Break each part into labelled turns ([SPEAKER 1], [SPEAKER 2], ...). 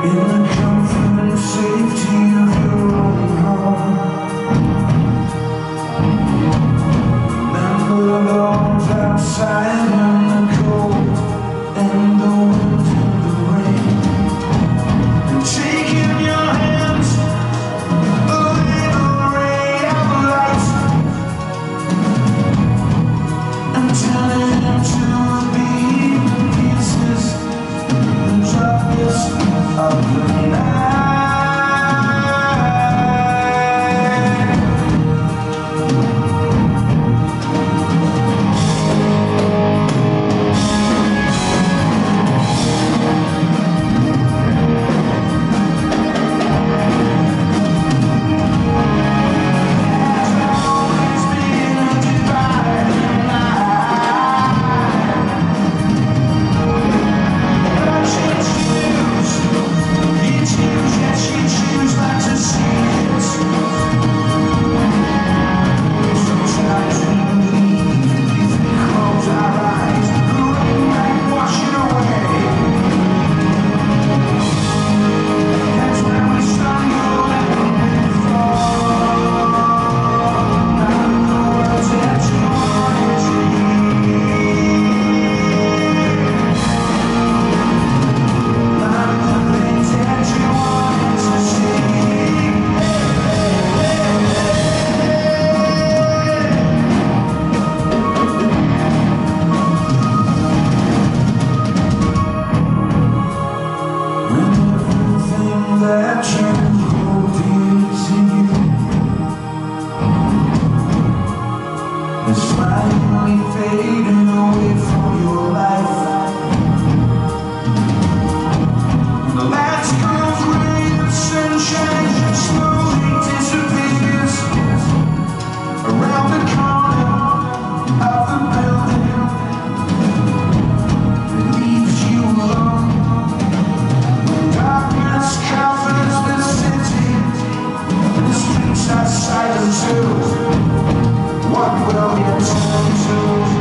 [SPEAKER 1] the comfort and safety of your own home. Remember the arms outside when the cold and the wind and the rain, and take in your hands a little ray of light, and turn it into a beam in pieces, the darkness of the night. That you hold dear to you is finally fading away from your life. The last cold ray of sunshine slowly disappears around the corner of the building. It leaves you alone. Darkness covers the city, the streets are silent too. What will you turn to?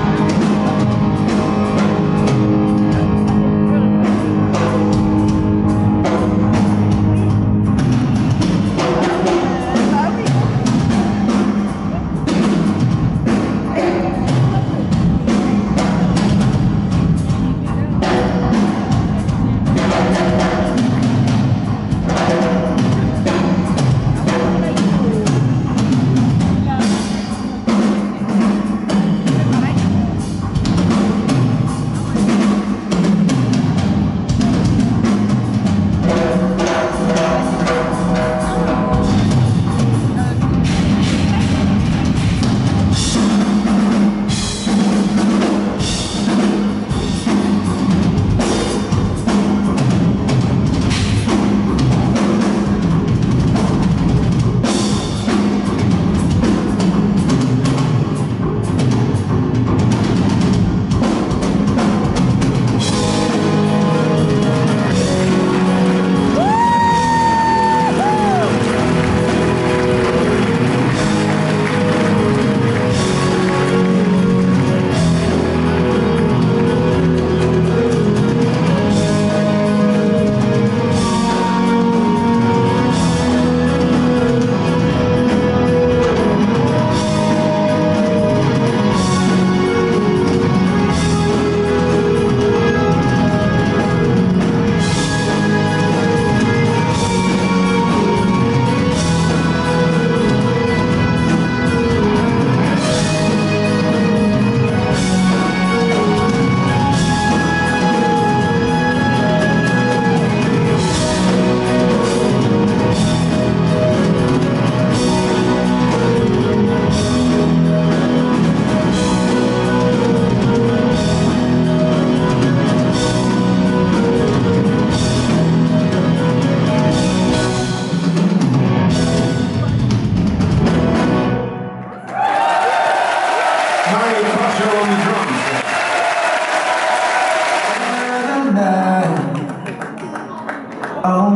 [SPEAKER 1] Oh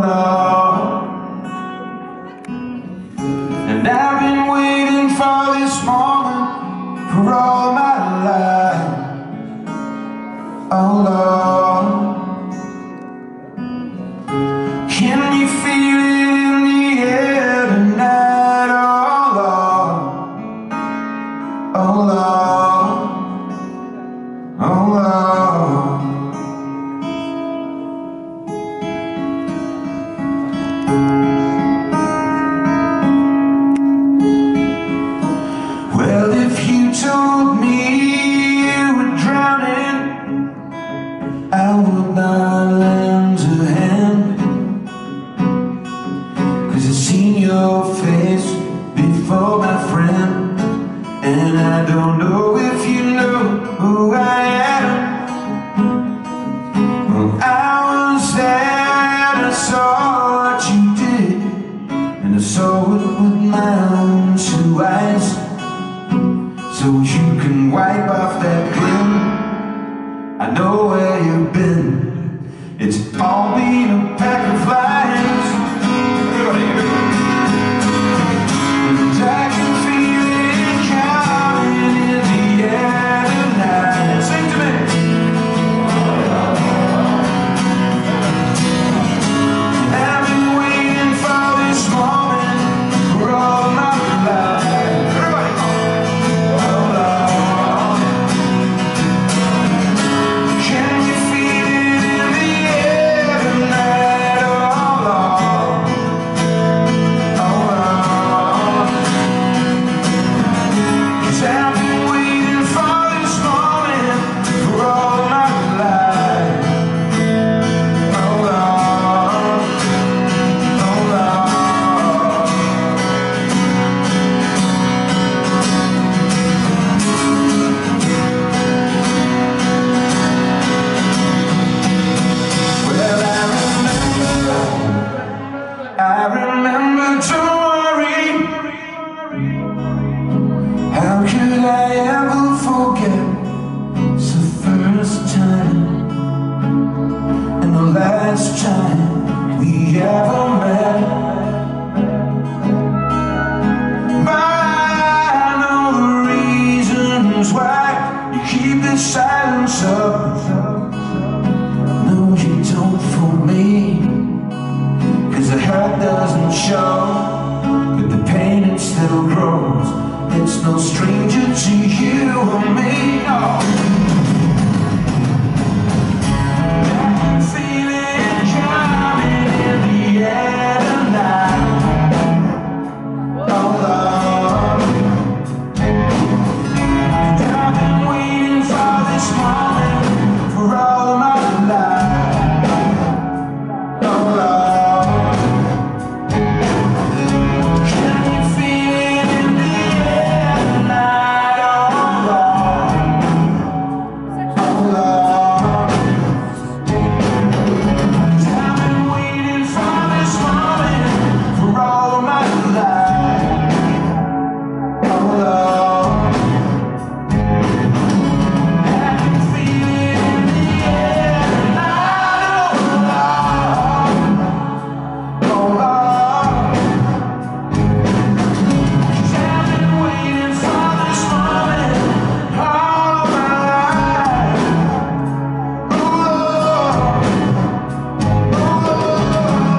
[SPEAKER 1] no. And I've been waiting for this moment for all my life. Oh Lord, Well, if you told me you were drowning, I would not lend a hand, 'cause I've seen your face before, my friend. And I don't know if you know who I am. Well, I was there and I saw what you did, and I saw it with my own two eyes. So you can wipe off that grin, I know where you've been. It's all been a pack of lies. And I can feel it coming in the air tonight. Sing to me. I've been waiting for this moment for all my life. I remember, don't worry. How could I ever forget? It's the first time and the last time we ever met. But I know the reasons why you keep the silence up. No, you don't for me, 'cause the hurt doesn't show, but the pain it still grows. It's no stranger to you or me, no. I can feel it coming in the air tonight. Oh Lord, and I've been waiting for this moment for all my life. Oh Lord, can you feel it in the air tonight? Oh Lord, oh Lord, 'cause I've been waiting for this moment for all my life. Oh Lord, I can feel it in the air tonight. Oh Lord, 'cause I've been waiting for this moment all my life. Oh Lord, oh Lord.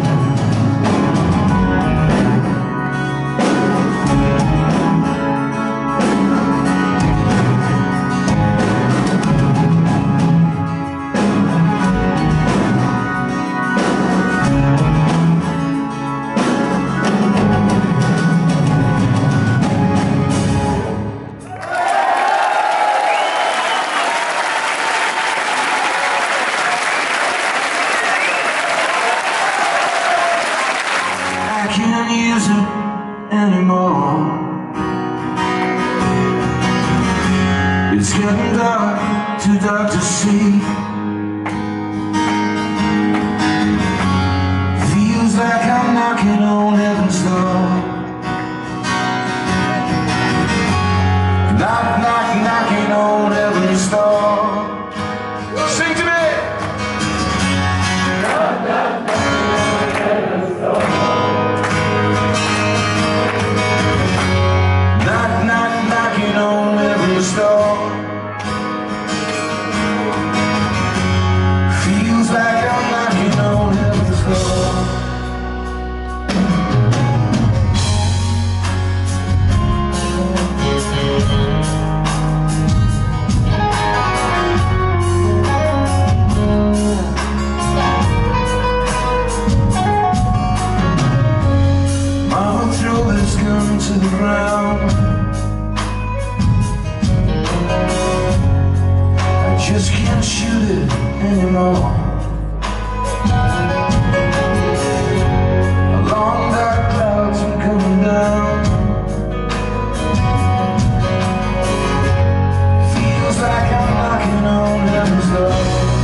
[SPEAKER 1] I can't use it anymore. It's getting dark, too dark to see. Feels like I'm knocking on heaven's door. Knock, knock, knocking on heaven's door. Sing to me. Knock, knock, knocking on heaven's door. to the ground. I just can't shoot it anymore. Long dark clouds are coming down. Feels like I'm knocking on heaven's door.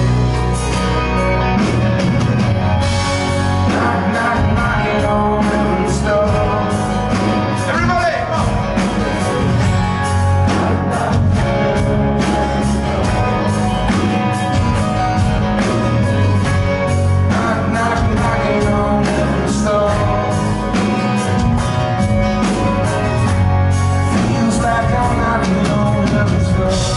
[SPEAKER 1] Knock, knock, knocking on heaven's door. Everybody! Knock, knock, knock, knock, knocking on heaven's door. Feels like I'm knocking on heaven's door.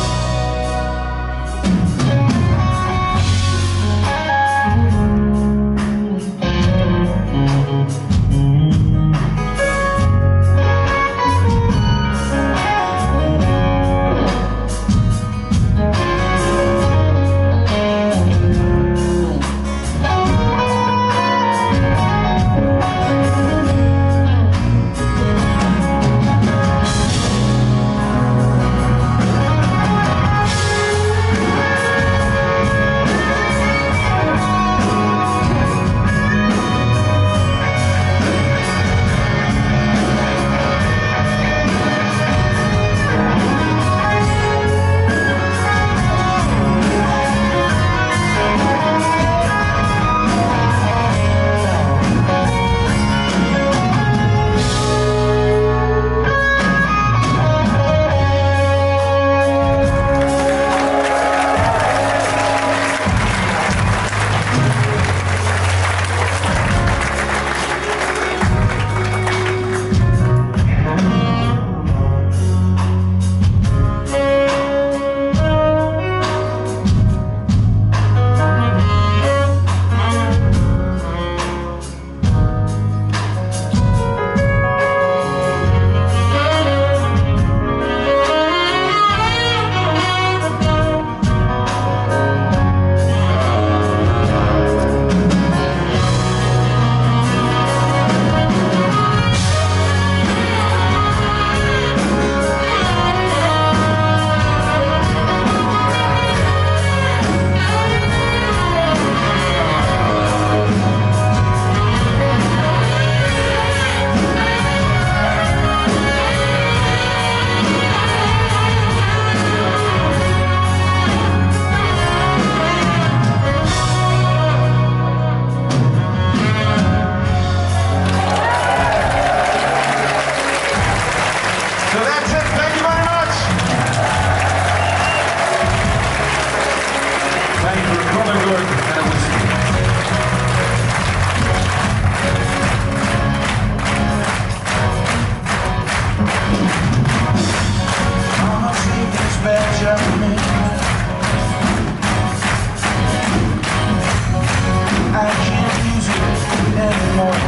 [SPEAKER 1] I can't use it anymore.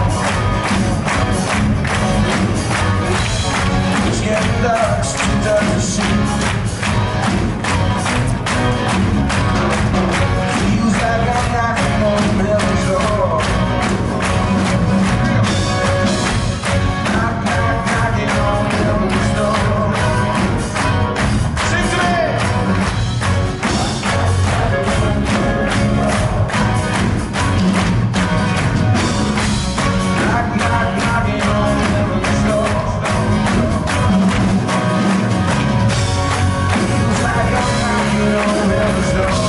[SPEAKER 1] It's getting dark, it's too dark to see. Feels like I'm knocking on heaven's door. Knock, knock, knocking on heaven's door. Sing to me! Knock, knock, knocking on heaven's door. Feels like I'm knocking on heaven's door.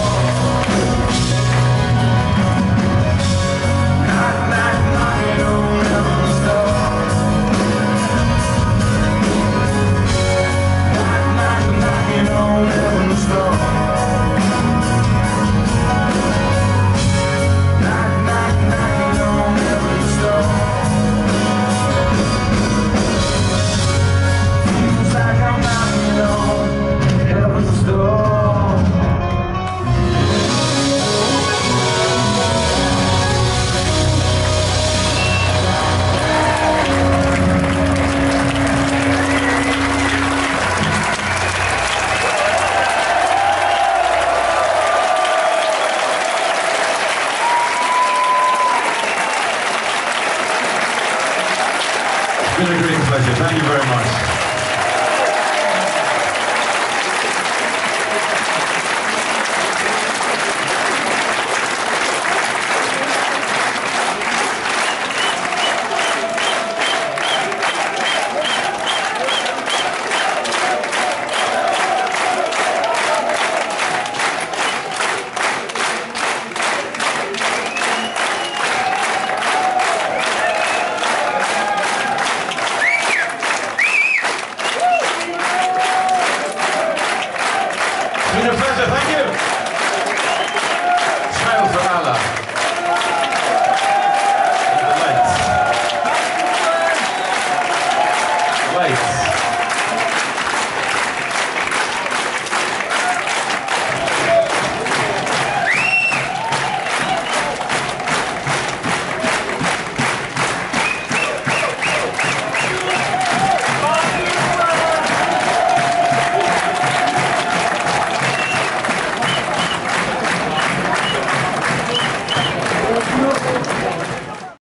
[SPEAKER 1] Knock, knock, knocking on heaven's door. Knock, knock, knocking on heaven's door. Knock, knock, knocking on heaven's door. Feels like I'm knocking on heaven's door.
[SPEAKER 2] It's been a great pleasure. Thank you very much.